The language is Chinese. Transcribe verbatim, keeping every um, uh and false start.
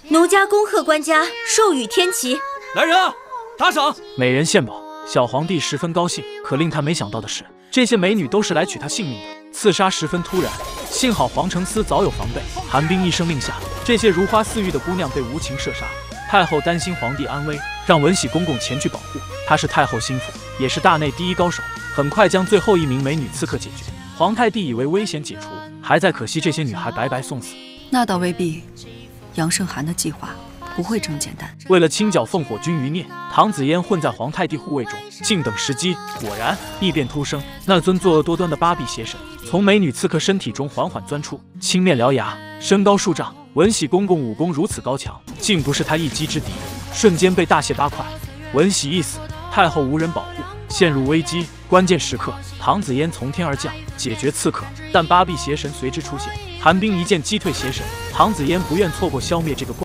奴家恭贺官家寿与天齐。 来人啊，打赏！ 美人献宝，小皇帝十分高兴。可令他没想到的是，这些美女都是来取他性命的。刺杀十分突然，幸好黄承思早有防备。韩冰一声令下，这些如花似玉的姑娘被无情射杀。太后担心皇帝安危，让文喜公公前去保护。他是太后心腹，也是大内第一高手，很快将最后一名美女刺客解决。皇太帝以为危险解除，还在可惜这些女孩白白送死。 那倒未必，杨胜涵的计划不会这么简单。 为了清剿烽火军余孽，唐子嫣混在皇太帝护卫中，静等时机。果然，异变突生，那尊作恶多端的八臂邪神从美女刺客身体中缓缓钻出，青面獠牙，身高数丈。文喜公公武功如此高强，竟不是他一击之敌，瞬间被大卸八块。文喜一死，太后无人保护，陷入危机。关键时刻，唐子嫣从天而降，解决刺客，但八臂邪神随之出现。韩冰一剑击退邪神，唐子嫣不愿错过消灭这个怪